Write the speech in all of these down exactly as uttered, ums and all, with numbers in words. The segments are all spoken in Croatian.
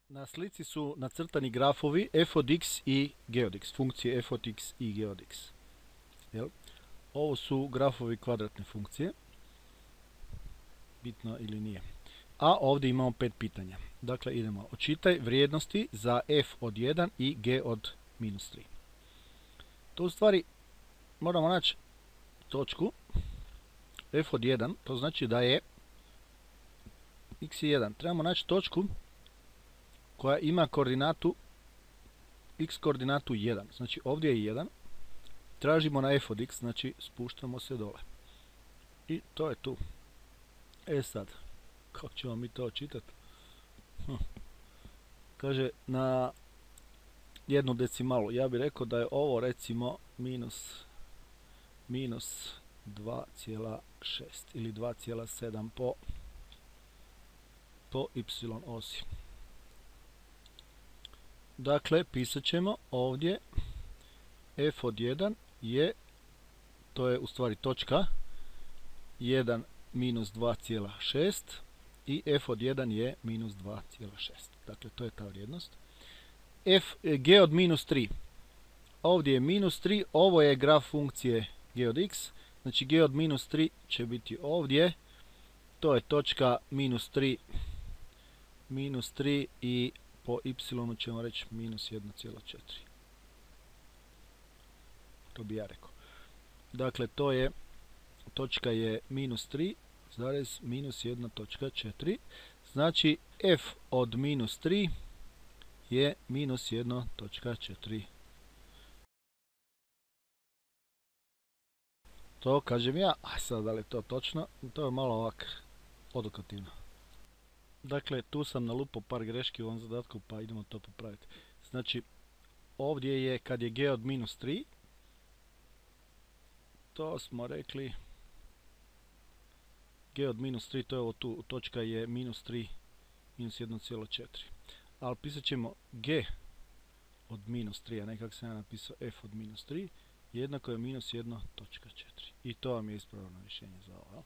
Na slici su nacrtani grafovi f od x i g od x, funkcije f od x i g od x. Jel? Ovo su grafovi kvadratne funkcije, bitno ili nije. A ovdje imamo pet pitanja. Dakle, idemo. Očitaj vrijednosti za f od jedan i g od minus tri. To u stvari moramo naći točku f od jedan, to znači da je x je jedan. Trebamo naći točku koja ima koordinatu x koordinatu jedan. Znači ovdje je jedan. Tražimo na f od x, znači spuštamo se dole. I to je tu. E sad, kako ćemo mi to čitati? Hm. Kaže na jednu decimalu. Ja bih rekao da je ovo recimo minus, minus dva zarez šest ili dva zarez sedam po, po y osi. Dakle, pisat ćemo ovdje f od jedan je, to je u stvari točka, jedan minus dva zarez šest i f od jedan je minus dva zarez šest. Dakle, to je ta vrijednost. F, g od minus tri. Ovdje je minus tri, ovo je graf funkcije g od x. Znači, g od minus tri će biti ovdje. To je točka minus tri, minus tri i po y ćemo reći minus jedan zarez četiri. To bi ja rekao. Dakle, to je, točka je minus tri, zarez minus jedan zarez četiri. Znači, f od minus tri je minus jedan zarez četiri. To kažem ja, a sad da li je to točno, to je malo ovak odokativno. Dakle, tu sam nalupao par greški u ovom zadatku, pa idemo to popraviti. Znači, ovdje je, kad je g od minus tri, to smo rekli, g od minus tri, to je ovo tu, točka je minus tri, minus jedan zarez četiri. Ali pisat ćemo g od minus tri, a ne kako sam ja napisao f od minus tri, jednako je minus jedan zarez četiri. I to vam je ispravno rješenje za ovo.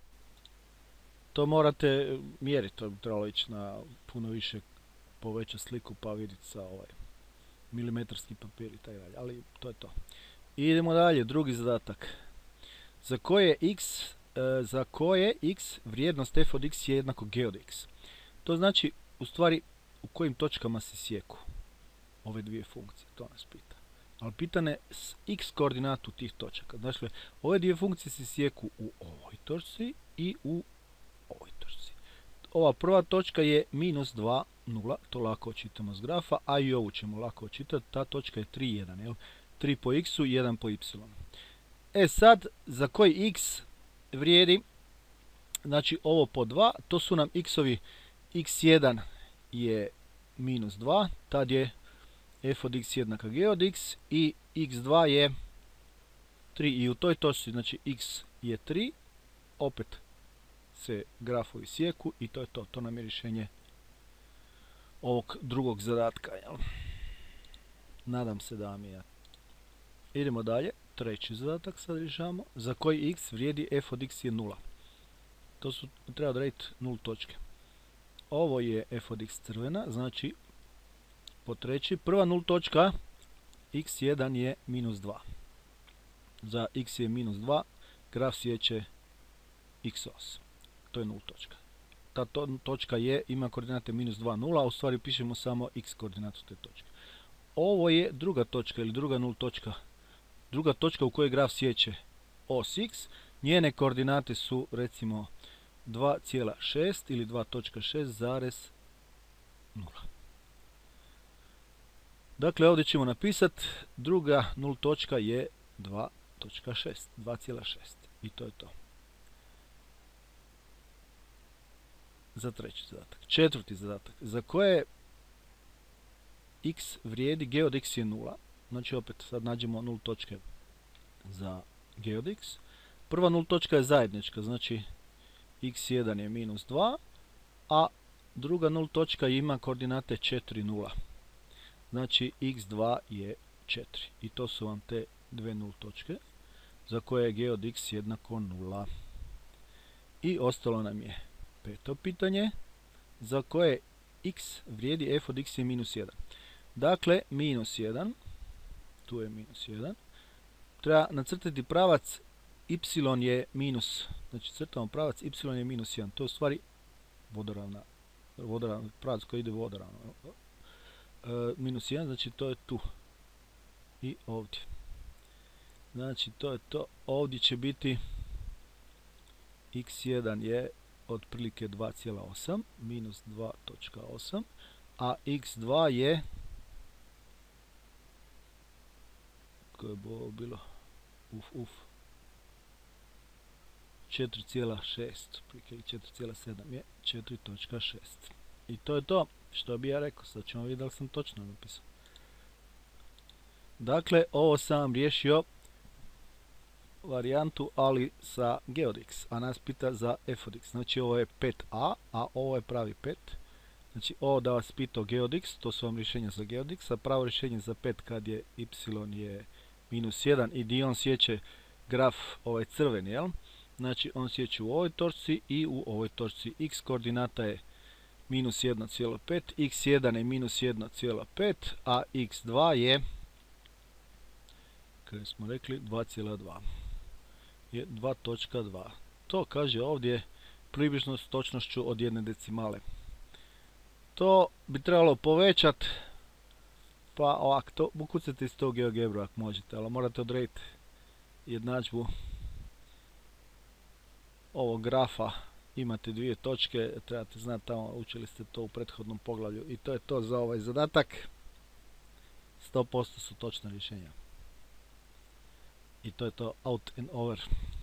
To morate mjeriti, to bi trebalo ići na puno više poveća sliku pa vidjeti sa ovaj milimetarski papir i tako dalje, ali to je to. I idemo dalje, drugi zadatak. Za koje x, e, za koje x vrijednost f od x je jednako g od x. To znači, u stvari, u kojim točkama se sjeku ove dvije funkcije, to nas pita. Ali pitane s x koordinatu tih točaka. Dakle, ove dvije funkcije se sjeku u ovoj točci i u ovoj točci. Ova prva točka je minus dva, nula, to lako očitamo s grafa, a i ovu ćemo lako očitati, ta točka je tri, jedan, jel? tri po x-u, jedan po y. E sad, za koji x vrijedi, znači ovo po dva, to su nam x-ovi, x jedan je minus dva, tad je f od x jednaka g od x i x dva je tri i u toj točci, znači x je tri, opet se grafovi sjeku i to je to. To nam je rješenje ovog drugog zadatka. Jel? Nadam se da vam je. Idemo dalje. Treći zadatak sad rješavamo. Za koji x vrijedi f od x je nula. To su, treba odrediti nul točke. Ovo je f od x crvena, znači po treći, prva nul točka x jedan je minus dva. Za x je minus dva, graf sjeće x os. To je nul točka. Ta to, točka je, ima koordinate minus dva, nula, a u stvari pišemo samo x koordinatu te točke. Ovo je druga točka ili druga nul točka. Druga točka u kojoj graf sjeće os x. Njene koordinate su recimo dva zarez šest ili dva zarez šest zarez nula. Dakle, ovdje ćemo napisati druga nul točka je dva zarez šest. dva zarez šest. I to je to. Za treći zadatak. Četvrti zadatak. Za koje x vrijedi g od x je nula. Znači opet sad nađemo nul točke za g od x. Prva nul točka je zajednička, znači x jedan je minus dva, a druga nul točka ima koordinate četiri, nula. Znači x dva je četiri. I to su vam te dve nul točke za koje je g od x jednako nula. I ostalo nam je peto pitanje za koje x vrijedi f od x je minus jedan. Dakle, minus jedan, tu je minus jedan, treba nacrtati pravac y je minus, znači crtamo pravac y je minus jedan, to je u stvari vodoravna, vodoravna pravac koji ide vodoravno. E, minus jedan, znači to je tu i ovdje. Znači to je to, ovdje će biti x jedan je otprilike dva zarez osam, minus dva zarez osam, a x dva je, koje je bilo, uf, uf, četiri zarez šest, četiri zarez sedam je četiri zarez šest. I to je to što bi ja rekao, sad ćemo vidjeti da li sam točno napisao. Dakle, ovo sam vam riješio varijantu, ali sa g od x, a nas pita za f od x. Znači ovo je pet a, a ovo je pravi pet. Znači ovo da vas pitao g od x, to su vam rješenja za g od x, a pravo rješenje za pet kad je y je minus jedan i di on sjeće graf ovaj crveni, jel? Znači on sjeće u ovoj točci i u ovoj točci. X koordinata je minus jedan zarez pet, x jedan je minus jedan zarez pet, a x dva je, kada smo rekli, dva zarez dva. Je dva zarez dva. To kaže ovdje približno s točnošću od jedne decimale. To bi trebalo povećati, pa ovako, to ukucajte iz tog GeoGebru ako možete, ali morate odrediti jednadžbu ovog grafa. Imate dvije točke, trebate znati tamo, učili ste to u prethodnom poglavlju i to je to za ovaj zadatak. sto posto su točna rješenja. I to je to, out and over.